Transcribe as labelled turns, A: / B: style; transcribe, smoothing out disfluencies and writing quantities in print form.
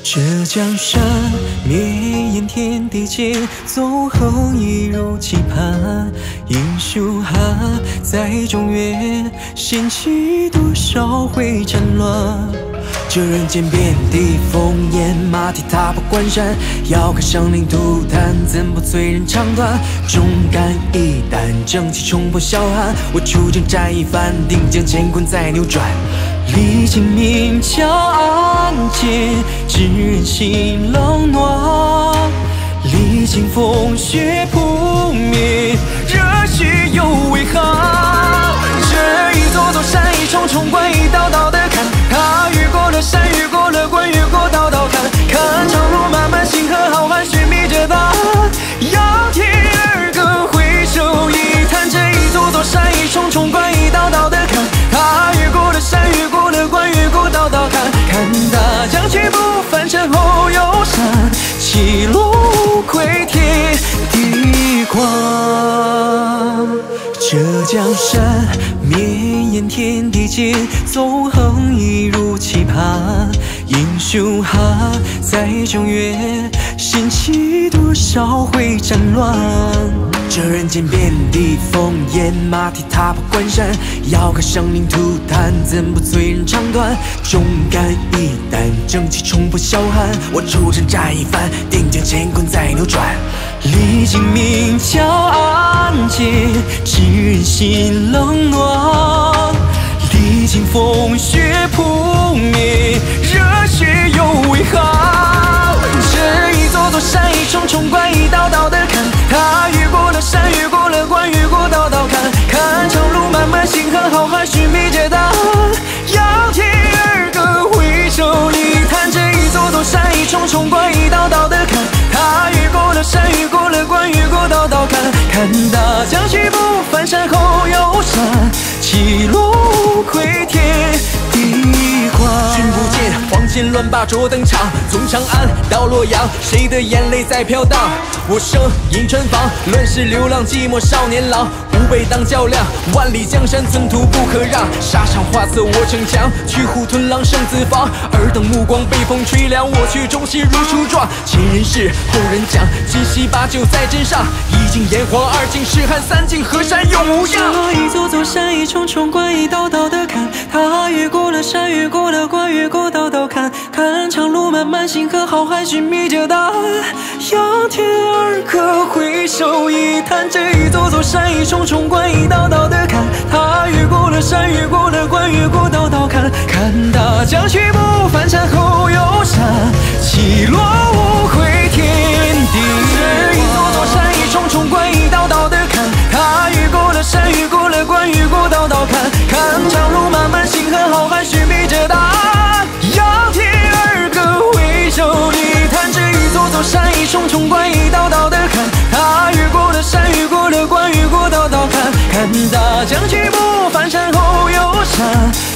A: 这江山绵延天地间，纵横一如棋盘。英雄汉在中原，掀起多少回战乱。这人间遍地烽烟，马蹄踏破关山。遥看生灵涂炭，怎不催人肠断？忠肝义胆，正气冲破霄汉。我出征战一番，定将乾坤再扭转。 历经明枪暗箭，知人心冷暖；历经风雪扑灭，热血又为何？这一座座山，一重重关，一道道的坎。他越过了山，越过了关，越过道道坎。看长路漫漫，星河浩瀚，寻觅着答案。仰天而歌，回首一叹。这一座座山，一重重关，一道道的坎。他越过了山，越过了关，越过道道坎。看大江去不返，身后有山，起落窥天地宽。这江山绵延天地间，纵横一如棋盘。英雄汉在中原，掀起多少回战乱。这人间遍地烽烟，马蹄踏破关山。遥看生灵涂炭，怎不催人肠断？忠肝义胆，正气冲破霄汉。我出征战一番，定将乾坤再扭转。历经明枪暗箭，知人心冷暖；历经风雪扑灭，热血又为何？这一座座山，一重重关，一道道的坎。他越过了山，越过了关，越过道道坎。看长路漫漫，星河浩瀚，寻觅着答案。仰天而歌，回首一叹。这一座座山，一重重关，一道道的坎。他越过了山，越过了关，越过道道坎。看大江去不返，山后有山，起落窥天地宽。君不见，黄金乱霸卓登场，从长安到洛阳，谁的眼泪在飘荡？我生银川房，乱世流浪，寂寞少年郎。吾辈当较量，万里江山寸土不可让。沙场画策我逞强，驱虎吞狼生子房。尔等目光被风吹凉，我却忠心如初壮。前人事后人讲，今夕把酒在斟上。一尽炎黄，二尽诗汉，三尽河山永无恙。这一座座山，一重重关，一道道的坎。他越过了山，越过了关，越过道道坎。看长路漫漫，星河浩瀚，寻觅着答案。仰天而歌，回首一叹。这一座座山，一重重关，一道道的坎。他越过了山，越过了关，越过道道坎。看大江去不返，山后有山，起落窥天地。这一座座山，一重重关，一道道的坎。他越过了山，越过了关，越过道道坎。看长路漫漫，星河浩瀚，寻觅着答案。仰天而歌，回首一叹。这一座座山，一重重关，一道道的坎。他越过了山，越过了关，越过道道坎。看大江去不返，山后有山。